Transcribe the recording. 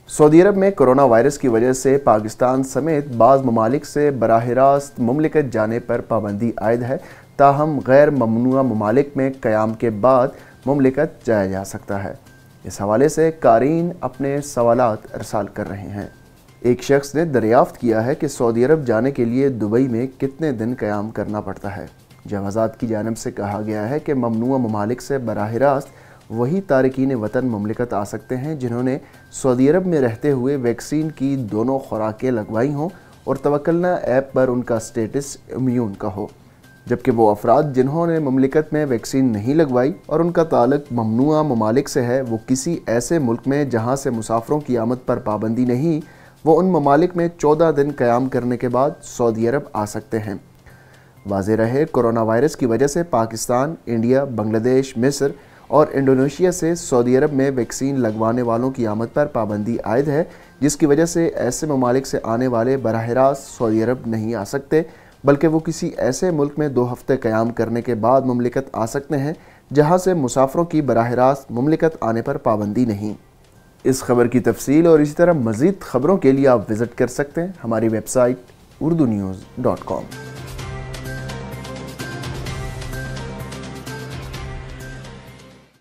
Saudi अरब में corona virus की वजह से पाकिस्तान समेत बाज़ ममालिक से बराह रास्त मुमलिकत जाने पर पाबंदी आयद है, ताहम गैर ममनुआ ममालिक में क़याम के बाद मुमलिकत जाया जा सकता है। इस हवाले से क़ारीन अपने सवालात अरसाल कर रहे हैं। एक शख्स ने दरियाफ्त किया है कि सऊदी अरब जाने के लिए दुबई में कितने दिन क़याम करना पड़ता है। जवाज़ात की जानिब से कहा गया है कि ममनुआ ममालिक से बराह रास्त वही तारिकीन वतन मुमलिकत आ सकते हैं जिन्होंने सऊदी अरब में रहते हुए वैक्सीन की दोनों खुराकें लगवाई हों और तवक्कलना ऐप पर उनका स्टेटस इम्यून का हो, जबकि वो अफराद जिन्होंने मुमलिकत में वैक्सीन नहीं लगवाई और उनका ताल्लुक ममनुआ ममालिक से है, वो किसी ऐसे मुल्क में जहाँ से मुसाफरों की आमद पर पाबंदी नहीं, वो उन ममालिक में 14 दिन क़याम करने के बाद सऊदी अरब आ सकते हैं। वाज़ेह रहे, कोरोना वायरस की वजह से पाकिस्तान, इंडिया, बांग्लादेश, मिस्र और इंडोनेशिया से सऊदी अरब में वैक्सीन लगवाने वालों की आमद पर पाबंदी आयद है, जिसकी वजह से ऐसे ममालिक से आने वाले बराह रास्त सऊदी अरब नहीं आ सकते, बल्कि वो किसी ऐसे मुल्क में 2 हफ्ते क़याम करने के बाद मुमलिकत आ सकते हैं जहां से मुसाफरों की बराह रास्त मुमलिकत आने पर पाबंदी नहीं। इस खबर की तफसील और इसी तरह मज़ीद खबरों के लिए आप विज़िट कर सकते हैं हमारी वेबसाइट urdunews.com।